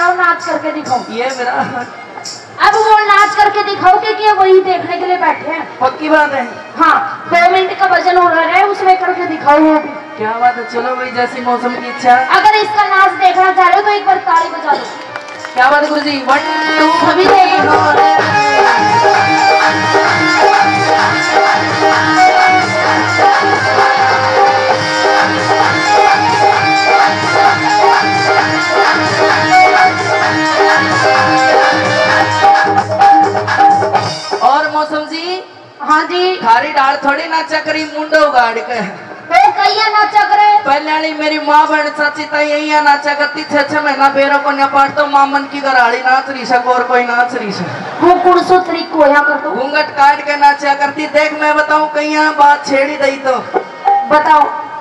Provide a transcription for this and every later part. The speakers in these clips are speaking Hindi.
बताओ, नाच करके दिखाओ। ये मेरा अब वो नाच करके दिखाओगे कि वही देखने के लिए बैठे हैं? पक्की बात है। हाँ, 2 मिनट का वजन हो रहा है, उसमें करके दिखाओ वो भी। क्या बात है, चलो भाई जैसी मौसम की इच्छा। अगर इसका नाच देखना चाह रहे हो तो एक बार ताली बजा दो। क्या बात है गुरु जी, 1 2 अभी देखो। और मौसम जी। हाँ जी। थारी डाल थोड़ी नाचा करी मुंडो गाड़ के तो कैया नाचा करे? पहले वाली मेरी माँ बहन चाची ताई यही नाचा करती थे। 6 महीना बेरों को न पाट तो मामन की गराड़ी नाच रही सक और कोई नाच रही सक। वो कुड़सो तरीक को यहाँ कर दो। घूंघट काट के नाचा करती। देख मैं बताऊं कहीं बात छेड़ी दई तो बताओ।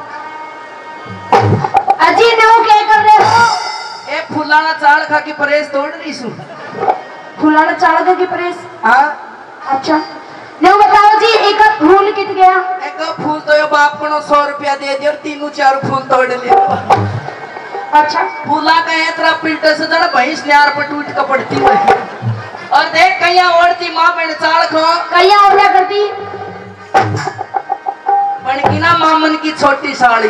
अजी नो क्या कर रहे हो? ए फुलाना चाल खा की परेश तोड़ रही सु। फुलाना चाल खा की परेश? हाँ। अच्छा नो बताओ जी, एक फूल कित गया? एक फूल तो ये बाप को 100 रुपया दे दिया और 3-4 फूल तोड़ लिया। अच्छा फूला का इतना पिल्टे से जरा भैंस न्यार पर टूट का पड़ती हुई। और देख कहीं ओढ़ती माँ बहन चाल खो कहीं और क्या करती? बन की ना मामन की छोटी साड़ी।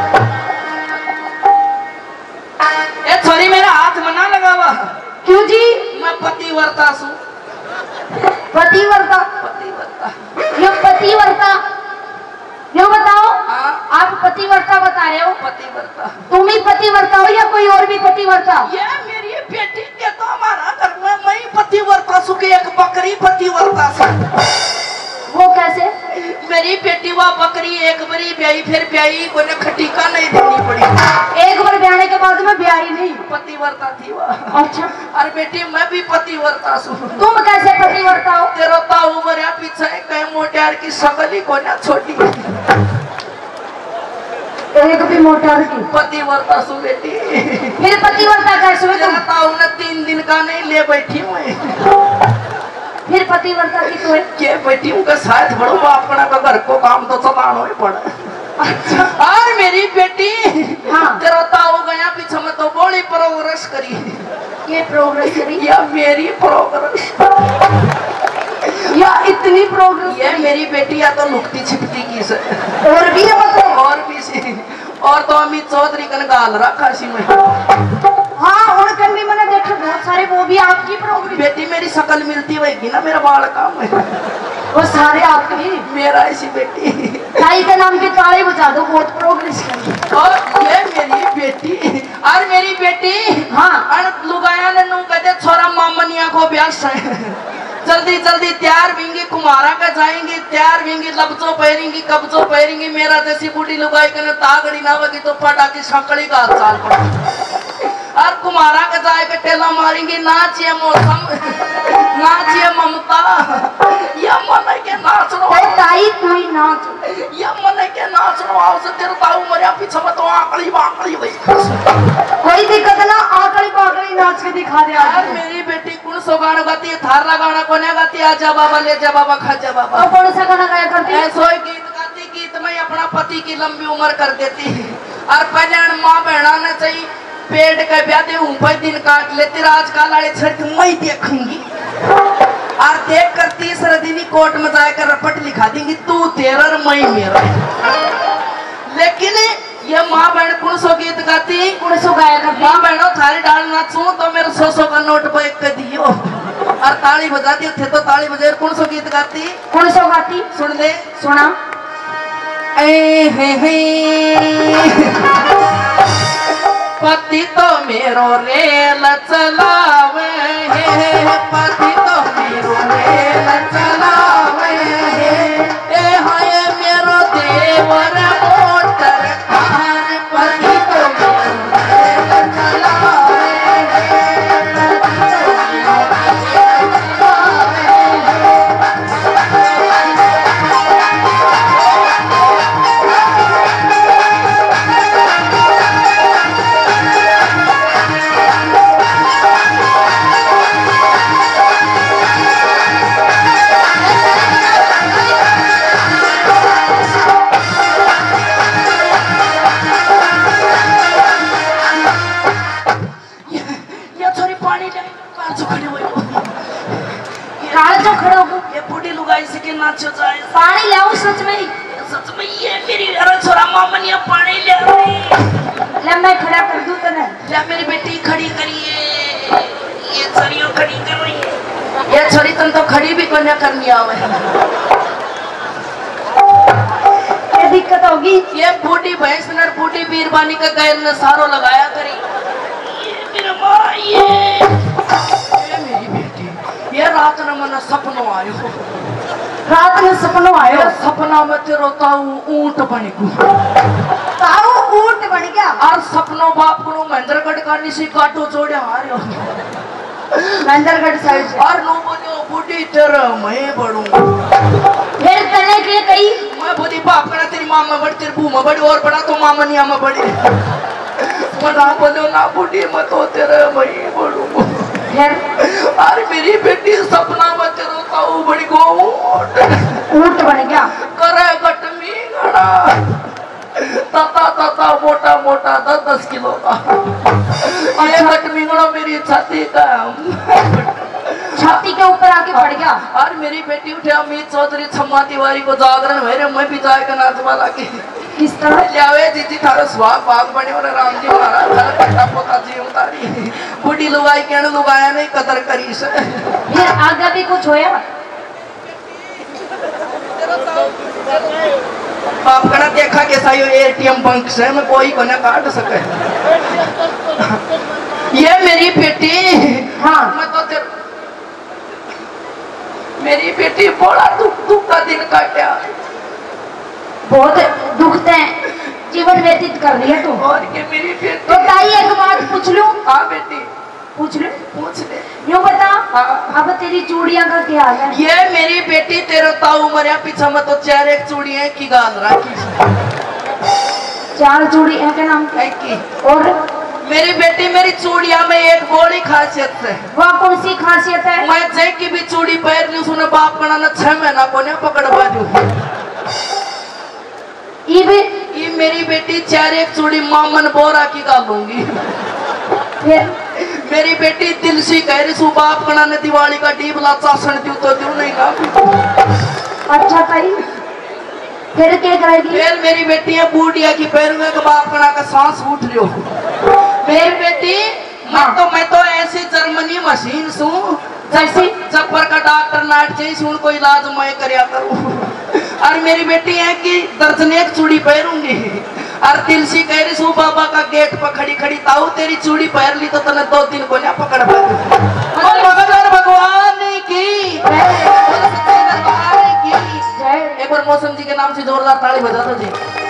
ए छोरी मेरा हाथ मना लगावा। क्यों जी? मैं पतिव्रता सु। पतिव्रता? पतिव्रता यो पतिव्रता यो बताओ। हाँ? आप पतिव्रता बता रहे हो? पतिव्रता। तुम ही पतिव्रता हो या कोई और भी पतिव्रता? ये मेरी बेटी के तो हमारा घर में मैं ही पतिव्रता सु के एक बकरी पतिव्रता सु। वो कैसे? मेरी बेटी वह बकरी एक बरी ब्याई फिर ब्याई को खटीका नहीं देनी पड़ी। एक बार ब्याने के बाद में ब्याही नहीं? पतिव्रता थी वह। अच्छा। अरे बेटी मैं भी पतिव्रता सु। तुम कैसे पतिव्रता हो? तेरा ताऊ मरिया पीछे कहीं मोटियार की शकल ही को ना छोटी। एक भी मोटर की पतिव्रता सु बेटी। फिर पतिव्रता कैसे हुई? तेरा ताऊ ने 3 दिन का नहीं ले बैठी हुई। फिर पतिव्रता की तो है के बेटी उनका साथ बड़ो अपना का घर को काम तो चलाना ही पड़ा। अच्छा। और मेरी बेटी हाँ। तेरा ताऊ गया पीछे में तो बड़ी प्रोग्रेस करी। ये प्रोग्रेस करी? या मेरी प्रोग्रेस या इतनी प्रोग्रेस? ये मेरी बेटी या तो लुकती छिपती की से और भी है मतलब? और भी सी और तो अमित चौधरी कन गाल रखा सी में। हाँ और कल भी मैंने देखे बहुत सारे, वो भी आपकी प्रोग्रेस? बेटी मेरी शकल मिलती होगी ना मेरा बाल काम है। वो सारे आपकी? मेरा ऐसी बेटी ताई के नाम की ताली बजा दो, बहुत प्रोग्रेस करी। और ये मेरी बेटी और मेरी बेटी हाँ लुगाया ने नू कहते छोरा मामनिया को ब्यास है। जल्दी जल्दी तैयार होंगी कुमारा का जाएंगी, तैयार होंगी लबजो पहरेंगी कब्जो पहरेंगी। मेरा जैसी बूढ़ी लुगाई के तागड़ी ना होगी तो फटा की सांकड़ी का चाल पड़ा। और कुमारा का जाए के टेला मारेंगी। नाचिए मौसम नाचिए ममता या मन के नाचनो ताई तू ही नाच या मन के नाचनो आओ से तेरे ताऊ मरिया पीछे में तो आकड़ी बाकड़ी हुई। कोई दिक्कत ना, आकड़ी पाकड़ी नाच के दिखा दे। यार मेरी बेटी कौन सो गाना गाती है? थारला गाना कोने गाती है? आजा बाबा ले जा बाबा खा जा बाबा। और कौन सा गाना गाया करती है? ऐसो गीत गाती गीत में अपना पति की लंबी उम्र कर देती है। और पहले माँ बहना ने चाहिए पेट का ब्याह ऊपर दिन काट लेती। आजकल वाले छठ मैं देखूंगी और देख कर तीसरे दिन ही कोर्ट में जाकर रपट लिखा देंगी तू तेरा और मैं मेरा। लेकिन ये माँ बहन कौन सो गीत गाती? कौन सो गाया करती? माँ बहनों थारी डाल नाचू तो मेरे 100 का नोट पे एक दियो और ताली बजाती थे तो ताली बजे। कौन सो गीत गाती? कौन सो गाती? सुन ले सुना। पति तो मेरो रेल चलावे पति तो मेरो रेल चलावे ए हाय मेरो देवर मोटर कार पति तो मेरो रेल चलावे। छोरी पानी ले कार जो खड़े हुए काल जो खड़े हो ये बूढ़ी लुगाई से के नाचो जाए पानी ले आओ सच में ये मेरी अरे छोरा मामनिया पानी ले ले मैं खड़ा कर दूं तने ले मेरी बेटी खड़ी करिए ये छोरियों खड़ी कर रही है ये छोरी तन तो खड़ी भी कोन्या करनी आवे क्या दिक्कत होगी ये बूढ़ी भैंस ने बूढ़ी बीरबानी का गैर ने सारो लगाया करी ये मेरा माँ ये मेरी बेटी ये रात न मन सपनों आयो रात में सपनों आयो सपना में तेरो ताऊ ऊंट बन गु ताऊ ऊंट बन गया और सपनों बाप को महेंद्रगढ़ का निशी काटो जोड़े हारियो महेंद्रगढ़ साइड से और नो बोलियो बूढ़ी तेरा मैं बढ़ूं फिर तने के कही मैं बोली बाप करा तेरी माँ में बड़ी तेरी बू में बड़ी और बड़ा तो मामनिया में बड़ी मैं ना बोलियो ना बूढ़ी मैं तो तेरे मैं बढ़ूं फिर और मेरी बेटी सपना में तेरो ताऊ बड़ी गो ऊंट बन गया करे गटमी गड़ा ताता ताता मोटा मोटा 10-10 किलो का ये गटमी गड़ा मेरी छाती का छाती के ऊपर आके पड़ गया और मेरी बेटी उठे अमित चौधरी छम्मा तिवारी को जागरण भरे मैं भी जाएगा नाचवा लागे किस तरह लियावे जीजी थारो स्वाग बाग बने और राम जी महाराज थारा पट्टा पोता जी उतारी बूढ़ी लुगाई कहने लुगाया नहीं कदर करी से फिर आगे भी कुछ होया बाप कना देखा कैसा ये एटीएम बैंक से मैं कोई को ना काट सके ये मेरी बेटी हाँ मैं तो तेरे मेरी बेटी बड़ा दुख का दिन काटा बहुत दुखते हैं जीवन व्यतीत कर रही है तू और के मेरी बेटी तो ताई एक बात पूछ लूं हाँ बेटी पूछ ले पूछ ले यूं बता हाँ। अब तेरी चूड़ियां का क्या हाल है ये मेरी बेटी तेरे ताऊ मरिया पीछा में तो 4 चूड़ियां की गाल रखी 4 चूड़ी है के नाम की और मेरी बेटी मेरी चूड़िया में एक बड़ी खासियत है वह कौन सी खासियत है मैं जय की भी चूड़ी पहन ली उसने बाप कना न 6 महीना को ने पकड़वा दू ये मेरी बेटी 4 चूड़ी मामन बोरा की गालूंगी फिर मेरी बेटी दिल सी कह रही सु बाप कना ने दिवाली का डीबला चासन दू तो दू नहीं ना अच्छा ताई फिर क्या करेगी फिर मेरी बेटी है बूढ़िया की पैरों के बाप कना का सांस उठ लियो मेरी बेटी मैं तो ऐसी जर्मनी मशीन सू जैसे जब्बर का डॉक्टर नाट चाहिए उनको इलाज मैं करया करूं और मेरी बेटी है कि दर्जने एक चूड़ी पहनूंगी और दिल सी कह रही सू बाबा का गेट पर खड़ी खड़ी ताऊ तेरी चूड़ी पहन ली तो तने 2 दिन को ना पकड़ भगवान की एक बार मौसम जी के नाम से जोरदार ताली बजा दो जी